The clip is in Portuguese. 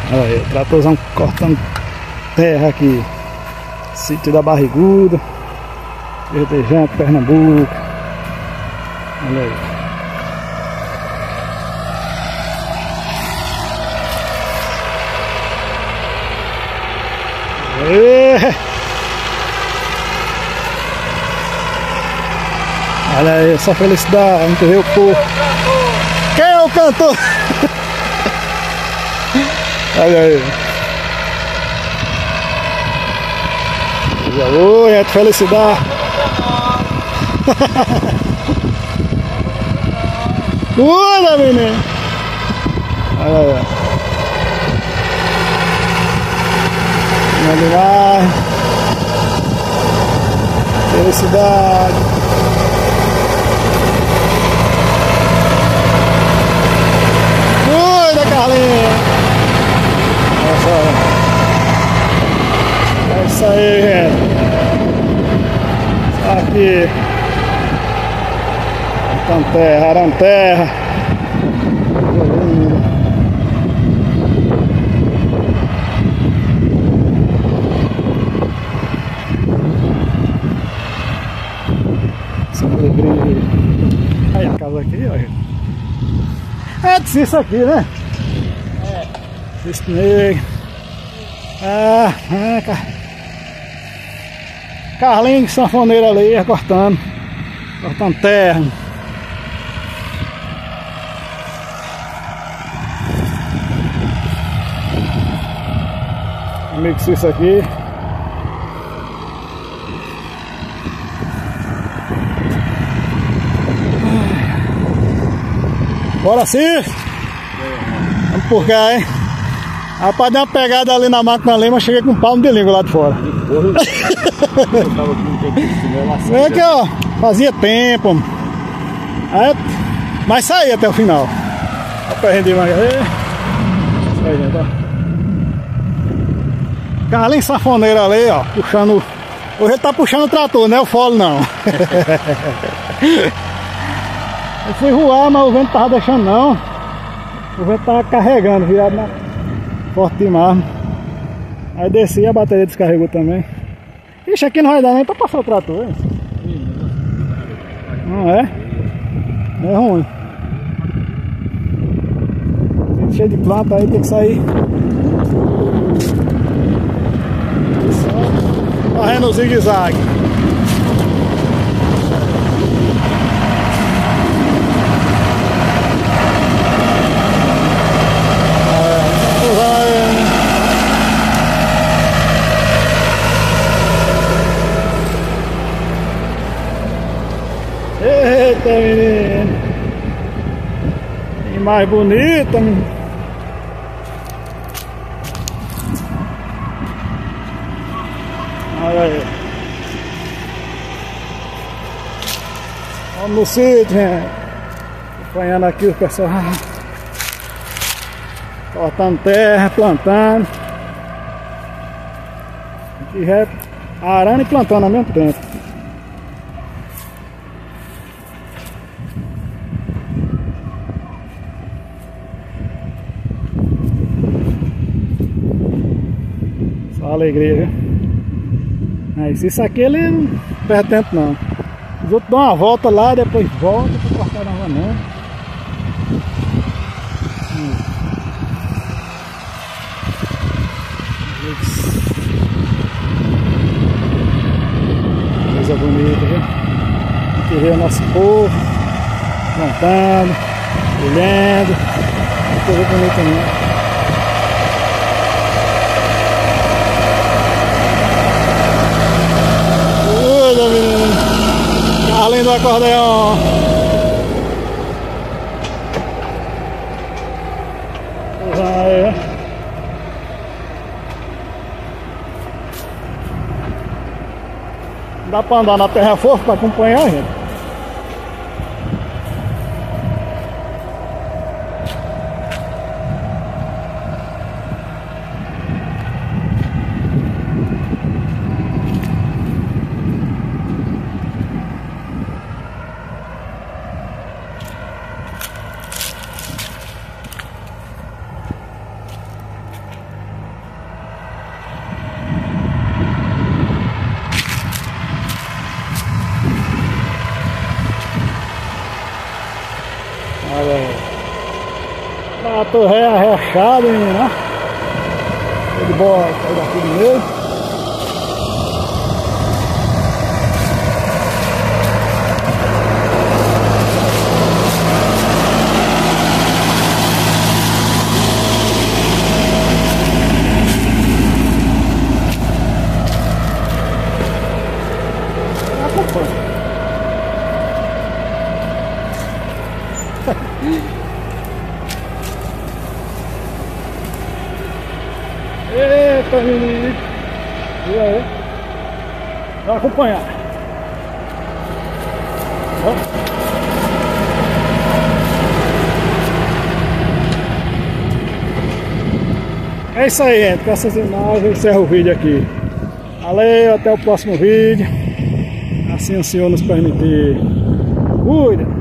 Olha aí, o tratorzão cortando terra aqui. Sítio da Barriguda, Verdejante, Pernambuco. Olha aí. Olha aí, essa felicidade, a gente vê o povo. Quem é o cantor? Olha aí. Oi, é de felicidade. Olha, menino. Olha aí. Demais. Felicidade. Cuida, Carlinhos. Olha só. É isso aí, gente. Aqui. Arranterra, Aranterra. Aí a casa aqui, ó. É de isso aqui, né? É. Esse negro. Carlinhos sanfoneiro ali, cortando terra. Amigo, isso aqui. Bora sim! Vamos por cá, hein? Rapaz, deu uma pegada ali na máquina ali, mas cheguei com um palmo de língua lá de fora. Vem aqui, ó. Fazia tempo. Aí, mas saí até o final. Ó, perrendi mais aí. Isso aí, gente, ó. Carlinhos sanfoneiro ali, ó. Puxando. Hoje ele tá puxando o trator, não é o fole não. Eu fui voar, mas o vento tava deixando não. O vento tava carregando, virado na forte demais. Aí desci, a bateria descarregou também. Ixi, aqui não vai dar nem pra passar o trator, hein? Não é? É ruim. Cheio de planta aí, tem que sair. Correndo o zigue-zague. Eita, menino! Que mais bonita, menino! Olha aí! Vamos no sítio, gente! Acompanhando aqui o pessoal cortando terra, plantando. Aqui já é arando e plantando ao mesmo tempo. Só alegria, viu? Mas isso aqui ele não perde tempo não. Os outros dão uma volta lá, depois volta para cortar novamente. Coisa bonita, viu? Aqui vê o nosso povo plantando, colhendo. Coisa bonita mesmo. Olha, menino! Além do acordeão. Vai. Dá pra andar na terra fofa pra acompanhar, gente. tô reachado, menino, ó. De bola, sai daqui do meio. Eita, menino! E aí? Vai acompanhar. Ó. É isso aí, gente. Com essas imagens eu encerro o vídeo aqui. Valeu, até o próximo vídeo. Assim o Senhor nos permitir. Cuida!